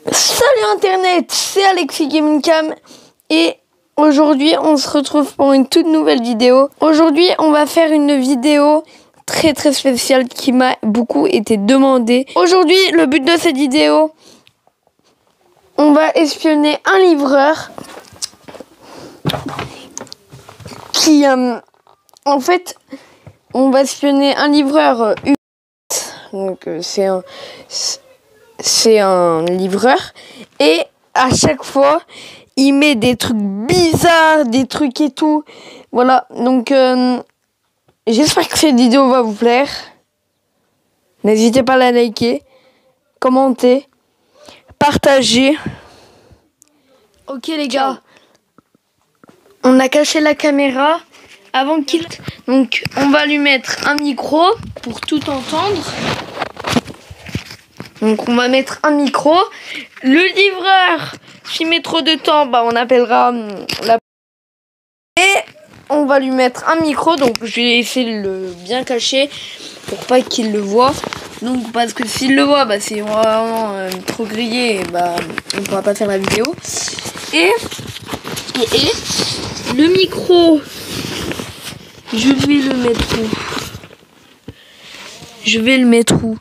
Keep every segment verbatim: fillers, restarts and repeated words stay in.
Salut Internet, c'est Alexis Gaming Cam et aujourd'hui on se retrouve pour une toute nouvelle vidéo. Aujourd'hui on va faire une vidéo très très spéciale qui m'a beaucoup été demandée. Aujourd'hui le but de cette vidéo, on va espionner un livreur qui euh, en fait on va espionner un livreur euh, donc euh, c'est un c'est un livreur et à chaque fois il met des trucs bizarres, des trucs et tout. Voilà, donc euh, j'espère que cette vidéo va vous plaire. N'hésitez pas à la liker, commenter, partager. Ok les gars, on a caché la caméra avant qu'il... Donc on va lui mettre un micro pour tout entendre. Donc on va mettre un micro. Le livreur, s'il met trop de temps, bah on appellera la... Et on va lui mettre un micro. Donc je vais essayer de le bien cacher pour pas qu'il le voit. Donc parce que s'il le voit, bah c'est vraiment euh, trop grillé. Bah on pourra pas faire la vidéo. Et, et, et le micro, je vais le mettre où? Je vais le mettre où?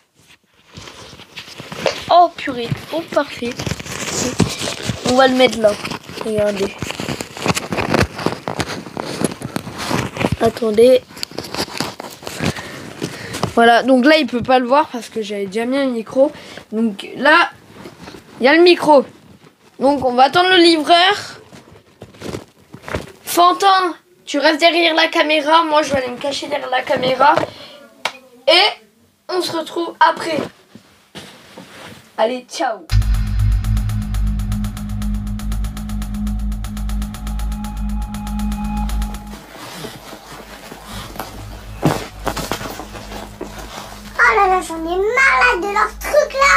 Oh purée, oh parfait. On va le mettre là. Regardez. Attendez. Voilà, donc là il peut pas le voir parce que j'avais déjà mis un micro. Donc là, il y a le micro. Donc on va attendre le livreur. Fantin, tu restes derrière la caméra. Moi je vais aller me cacher derrière la caméra. Et on se retrouve après. Allez, ciao. Oh là là, j'en ai marre là de leur truc là.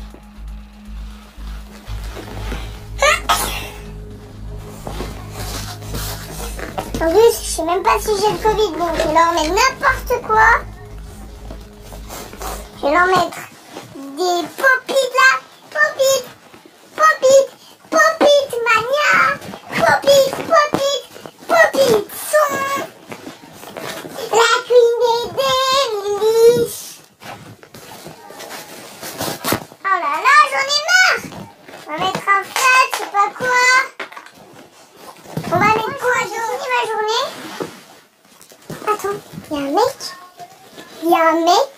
En plus, je sais même pas si j'ai le Covid, donc je vais leur mettre n'importe quoi. Je vais leur mettre des popites là, popites, popites, popites mania, popites, popites, popites son, la queen des délices. Oh là là, j'en ai marre. On va mettre un flat, je sais pas quoi. On va mettre quoi? J'ai fini ma journée. Attends, il y a un mec. Il y a un mec.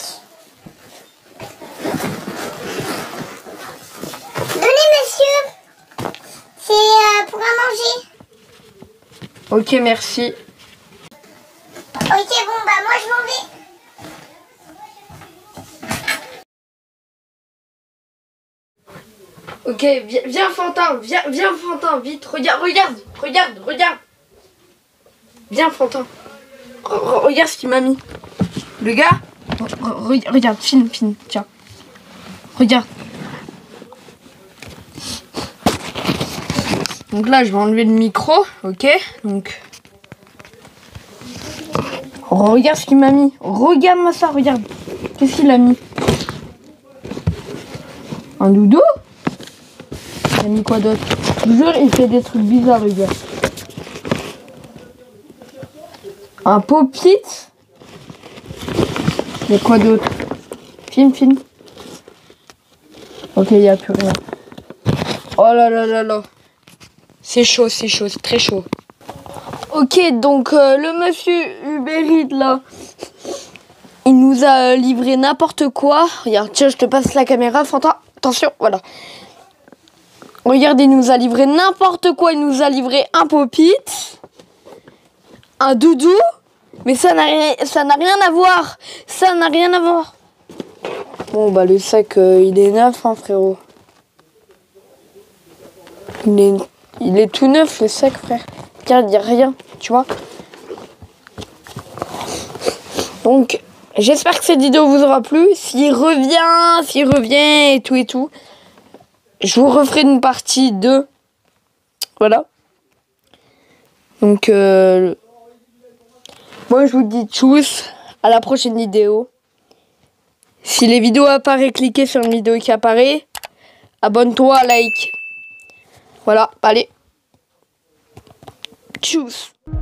Donnez monsieur. C'est euh, pour à manger. Ok, merci. Ok, bon, bah moi je m'en vais. Ok, viens, viens Fantin, viens, viens Fantin, vite, regarde, regarde, regarde, regarde. Viens Fantin. Re- re- regarde ce qu'il m'a mis. Le gars, re- re- regarde, filme, filme, tiens. Regarde. Donc là, je vais enlever le micro, ok. Donc, regarde ce qu'il m'a mis. Regarde-moi ça, regarde. Qu'est-ce qu'il a mis? Un doudou? Il a mis quoi d'autre? Toujours, il fait des trucs bizarres, le gars. Un pop-it. Il y a quoi d'autre? Film, film. Ok, il n'y a plus rien. Oh là là là là. C'est chaud, c'est chaud, c'est très chaud. Ok, donc euh, le monsieur Uber Eats là, il nous a livré n'importe quoi. Regarde, tiens, je te passe la caméra, Fantin. Attention, voilà. Regarde, il nous a livré n'importe quoi. Il nous a livré un pop-it, un doudou. Mais ça n'a rien, ça n'a rien à voir. Ça n'a rien à voir. Bon, bah le sac, euh, il est neuf, hein, frérot. Il est, il est tout neuf, le sac, frère. Regarde, il n'y a rien, tu vois. Donc, j'espère que cette vidéo vous aura plu. S'il revient, s'il revient et tout et tout, je vous referai une partie deux. Voilà. Donc, euh, moi, je vous dis tchuss. À la prochaine vidéo. Si les vidéos apparaissent, cliquez sur une vidéo qui apparaît. abonne-toi, like. Voilà, allez. Tchuss.